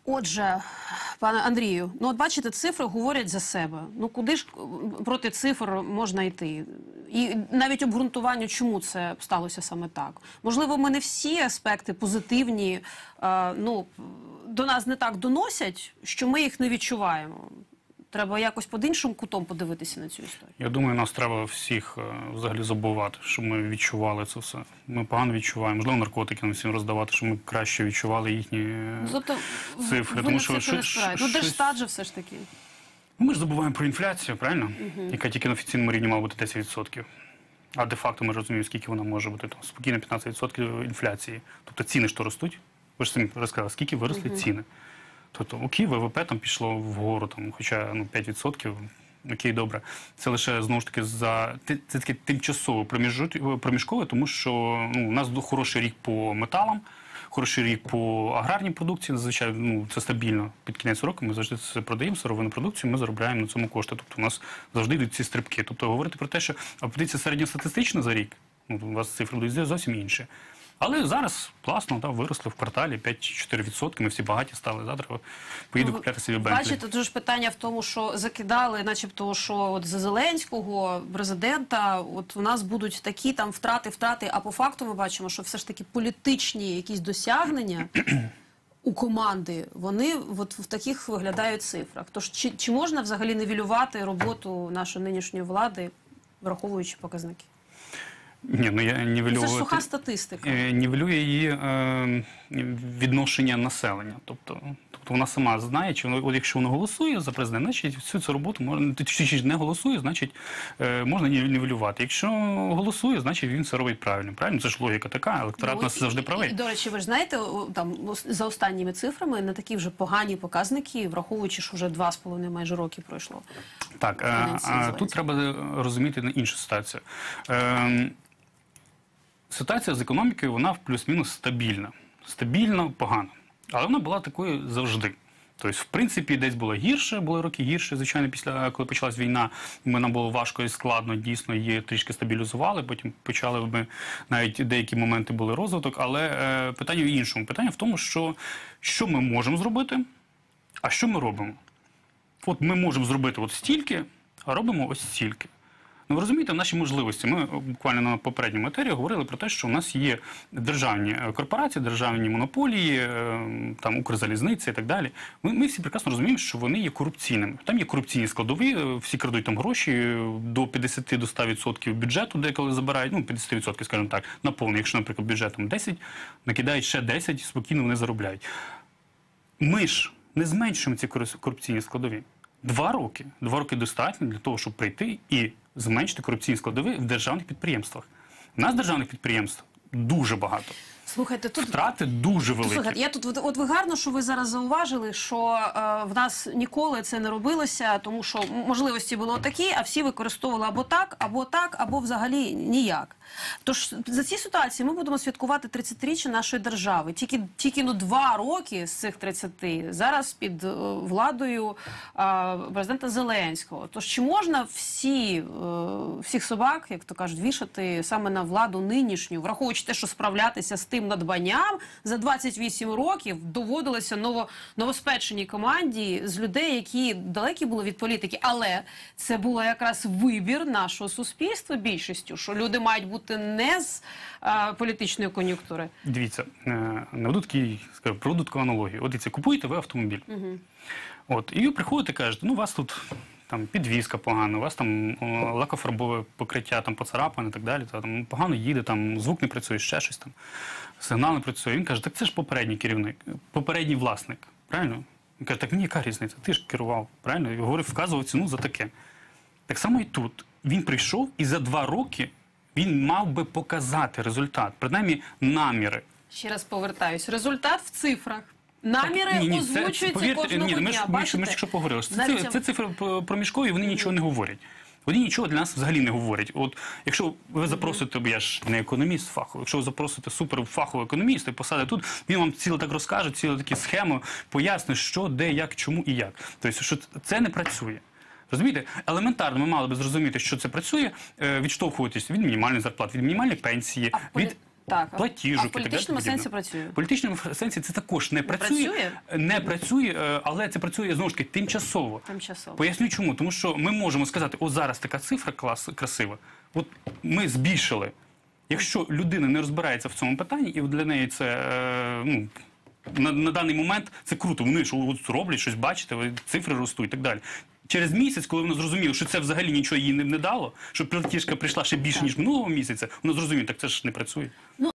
Отже, пане Андрію, ну от бачите, цифри говорять за себе. Ну куди ж проти цифр можна йти? І навіть обґрунтування, чому це сталося саме так. Можливо, ми не всі аспекти позитивні, до нас не так доносять, що ми їх не відчуваємо. Треба якось під іншим кутом подивитися на цю історію. Я думаю, нас треба всіх взагалі забувати, щоб ми відчували це все. Ми погано відчуваємо. Можливо, наркотики нам всім роздавати, щоб ми краще відчували їхні цифри. Тому що Держстат же все ж таки. Ми ж забуваємо про інфляцію, правильно? Яка тільки на офіційному рівні мала бути 10%. А де-факто ми розуміємо, скільки вона може бути. Там, спокійно 15% інфляції. Тобто ціни ж то ростуть. Ви ж самі розказали, скільки виросли ціни. Тобто, окей, ВВП там пішло вгору, там, хоча 5%, окей, добре. Це лише, знову ж таки, це таке тимчасово проміжкове, тому що у нас хороший рік по металам, хороший рік по аграрній продукції, зазвичай це стабільно. Під кінець року ми завжди це продаємо, сировинну продукцію, ми заробляємо на цьому кошти. Тобто у нас завжди йдуть ці стрибки. Тобто говорити про те, що подивіться середньостатистично за рік, у вас цифри будуть зовсім інші. Але зараз класно, виросли в кварталі 5-4%, ми всі багаті стали, завтра поїду купляти собі Бентлі. Бачите, тут ж питання в тому, що закидали, начебто, що от за Зеленського, президента, от у нас будуть такі там втрати, а по факту ми бачимо, що все ж таки політичні якісь досягнення у команди, вони от в таких виглядають цифрах. Тож чи можна взагалі нівелювати роботу нашої нинішньої влади, враховуючи показники? Ні, я нівелюю... Це ж суха статистика. Нівелює її відношення населення. Тобто вона сама знає, от якщо вона голосує за президента, значить всю цю роботу можна, чи не голосує, значить можна нівелювати. Якщо голосує, значить він це робить правильно. Правильно? Це ж логіка така, електорат у нас завжди правий. До речі, ви ж знаєте, там за останніми цифрами не такі вже погані показники, враховуючи, що вже 2,5 майже роки пройшло. Так, тут треба розуміти іншу ситуацію. Ситуація з економікою, вона плюс-мінус стабільна. Стабільно, погано. Але вона була такою завжди. Тобто, в принципі, десь було гірше, були роки гірше, звичайно, коли почалась війна, нам було важко і складно, дійсно, її трішки стабілізували, потім почали ми, навіть деякі моменти були розвиток, але питання в іншому. Питання в тому, що ми можемо зробити, а що ми робимо. От ми можемо зробити от стільки, а робимо ось стільки. Ну, ви розумієте, наші можливості. Ми буквально на попередньому етері говорили про те, що у нас є державні корпорації, державні монополії, там Укрзалізниця і так далі. Ми всі прекрасно розуміємо, що вони є корупційними. Там є корупційні складові, всі крадуть там гроші до 50-100% бюджету, деколи забирають, 50%, скажімо так, на повний. Якщо, наприклад, бюджет там 10, накидають ще 10 і спокійно вони заробляють. Ми ж не зменшуємо ці корупційні складові. 2 роки. 2 роки достатньо для того, щоб прийти і зменшити корупційні складові в державних підприємствах. У нас державних підприємств дуже багато. Слухайте, тут втрати дуже великі. Слухайте, от ви гарно, що ви зараз зауважили, що в нас ніколи це не робилося, тому що можливості було такі, а всі використовували або так, або взагалі ніяк. Тож за ці ситуації ми будемо святкувати 30-річчя нашої держави. Тільки 2 роки з цих 30 зараз під владою президента Зеленського. Тож чи можна всіх собак, як то кажуть, вішати саме на владу нинішню, враховуючи те, що справлятися з тим надбанням за 28 років доводилося новоспеченій команді з людей, які далекі були від політики. Але це був якраз вибір нашого суспільства більшістю, що люди мають бути не з політичної кон'юнктури. Дивіться, наведу таку аналогію. От, купуєте ви автомобіль. От, і ви приходите і кажете, у вас тут там підвізка погана, у вас там лакофарбове покриття там поцарапане і так далі, там погано їде, там звук не працює, ще щось там, сигнал не працює. Він каже, так це ж попередній керівник, попередній власник, правильно? Він каже, так мені яка різниця, ти ж керував, правильно? І говорив, вказував ціну за таке. Так само і тут. Він прийшов і за 2 роки він мав би показати результат, принаймні наміри. Ще раз повертаюсь, результат в цифрах. Наміри озвучуються кожного дня. Ми ж якщо поговорили, це цифри проміжкові, вони нічого не говорять. Вони нічого для нас взагалі не говорять. От, якщо ви запросите, я ж не економіст фаховий, якщо ви запросите суперфахового економіста і посадите тут, він вам ціле так розкаже, цілу такі схеми, пояснить, що, де, як, чому і як. Тобто, що це не працює. Розумієте? Елементарно ми мали би зрозуміти, що це працює, відштовхуватись від мінімальної зарплати, від мінімальної пенсії, від Так, платіжок а в політичному сенсі працює? В політичному сенсі це також не працює. Не працює, але це працює, знову ж таки, тимчасово. Поясню чому. Тому що ми можемо сказати, о, зараз така цифра красива, от ми збільшили. Якщо людина не розбирається в цьому питанні, і для неї це, ну, на даний момент це круто, вони що от роблять, щось бачите, цифри ростуть і так далі. Через місяць, коли вона зрозуміла, що це взагалі нічого їй не дало, що платіжка прийшла ще більше, ніж минулого місяця, вона зрозуміла, так це ж не працює.